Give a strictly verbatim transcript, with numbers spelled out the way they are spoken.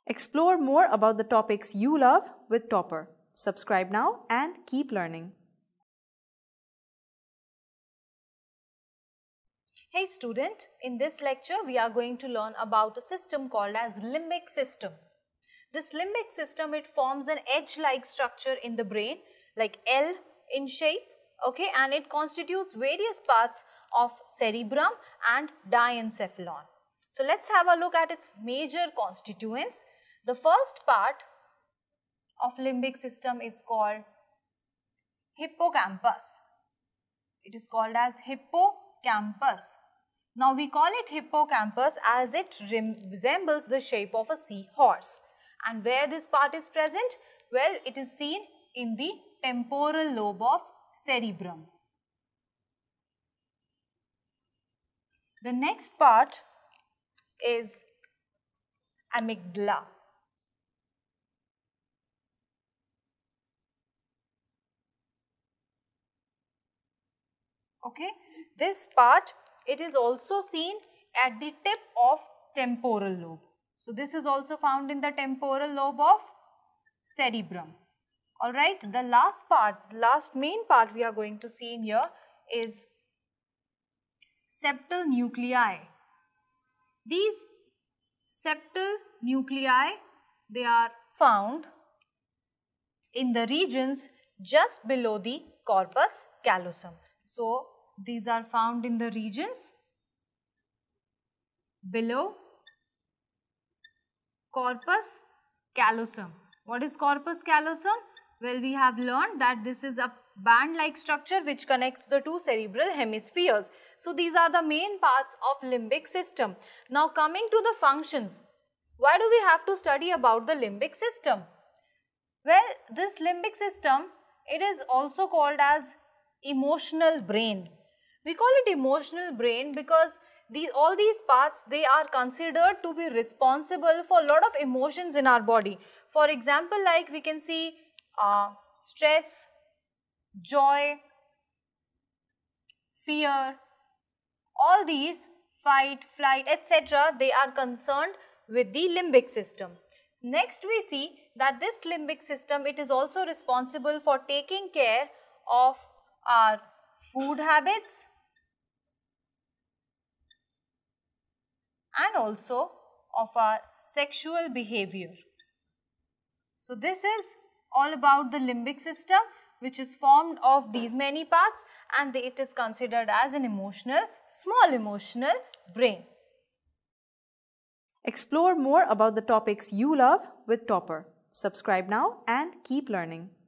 Explore more about the topics you love with Toppr. Subscribe now and keep learning. Hey student, in this lecture we are going to learn about a system called as limbic system. This limbic system, it forms an edge-like structure in the brain like L in shape, okay, and it constitutes various parts of cerebrum and diencephalon. So let's have a look at its major constituents. The first part of limbic system is called hippocampus. It is called as hippocampus. Now we call it hippocampus as it resembles the shape of a seahorse. And where this part is present? Well, it is seen in the temporal lobe of cerebrum. The next part is amygdala. Okay, this part, it is also seen at the tip of temporal lobe. So this is also found in the temporal lobe of cerebrum. Alright, the last part, last main part we are going to see in here is septal nuclei. These septal nuclei, they are found in the regions just below the corpus callosum. So these are found in the regions below corpus callosum. What is corpus callosum? Well, we have learned that this is a band-like structure which connects the two cerebral hemispheres. So these are the main parts of limbic system. Now coming to the functions, why do we have to study about the limbic system? Well, this limbic system, it is also called as emotional brain. We call it emotional brain because these, all these parts, they are considered to be responsible for a lot of emotions in our body. For example, like we can see uh, stress, joy, fear, all these, fight, flight, et cetera, they are concerned with the limbic system. Next we see that this limbic system, it is also responsible for taking care of our food habits and also of our sexual behavior. So this is all about the limbic system, which is formed of these many parts, and it is considered as an emotional, small emotional brain. Explore more about the topics you love with Toppr. Subscribe now and keep learning.